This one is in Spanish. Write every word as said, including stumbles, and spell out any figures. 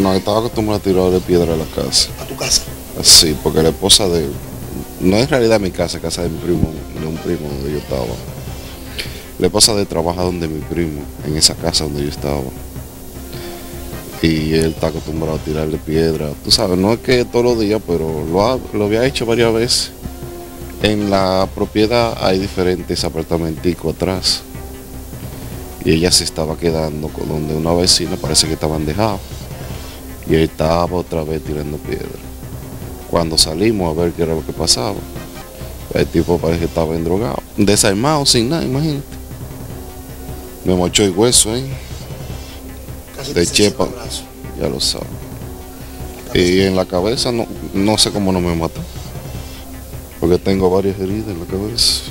No, estaba acostumbrado a tirarle piedra a la casa. ¿A tu casa? Sí, porque la esposa de él, no es en realidad mi casa, es casa de mi primo, de un primo donde yo estaba. La esposa de él trabaja donde mi primo, en esa casa donde yo estaba. Y él está acostumbrado a tirarle piedra. Tú sabes, no es que todos los días, pero lo, ha, lo había hecho varias veces. En la propiedad hay diferentes apartamenticos atrás. Y ella se estaba quedando con donde una vecina, parece que estaban dejados. Y él estaba otra vez tirando piedra. Cuando salimos a ver qué era lo que pasaba, el tipo parece que estaba endrogado, desarmado, sin nada, imagínate. Me mochó el hueso ahí, Casi de te chepa, el brazo. ya lo sabes. Y en la cabeza no, no sé cómo no me mató, porque tengo varias heridas en la cabeza.